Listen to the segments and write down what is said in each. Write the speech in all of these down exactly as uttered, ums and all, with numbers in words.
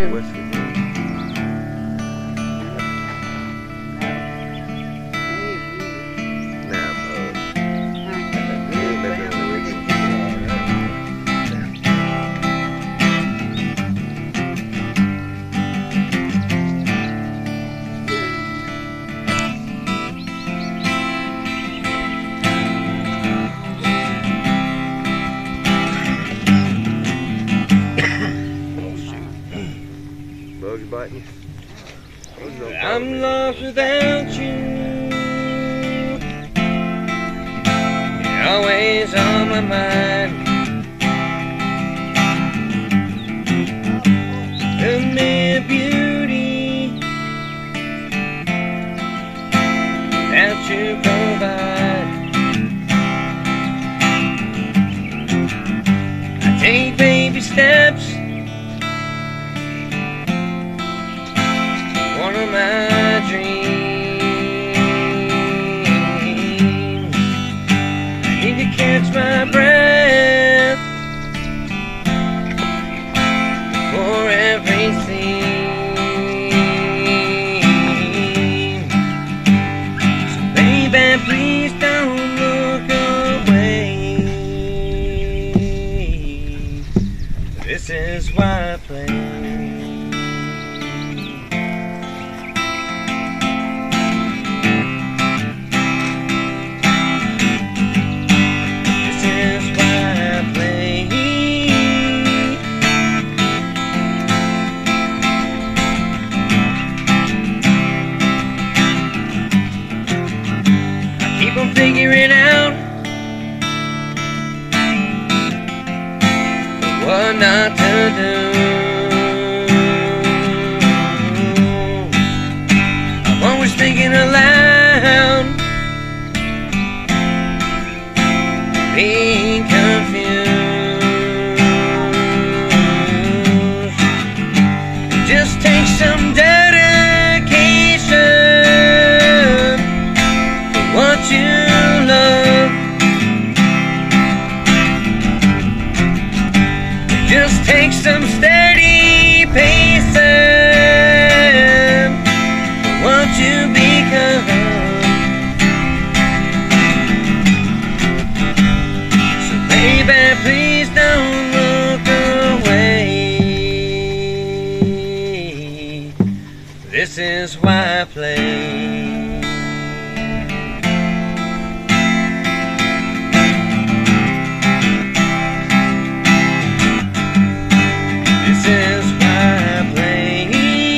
West Virginia. Now, uh, yeah, maybe on the radio. Bugs biting you? Bugs don't I'm bite me. lost without you. You're always on my mind. The mere beauty that you provide. I take baby steps. One of my dreams. I need to catch my breath for everything. So baby, please don't look away. This is why I play. Keep on figuring out what not to do. I'm always thinking aloud, being confused. It just takes some dedication for what you love. It just takes some steady pacing for what you become. Baby, please don't look away. This is why I play. This is why I play.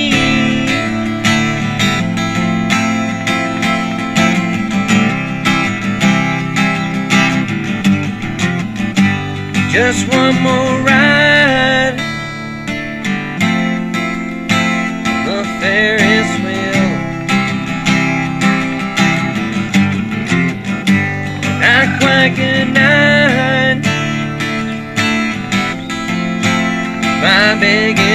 Just one more ride on the Ferris wheel. Not quite good night, my big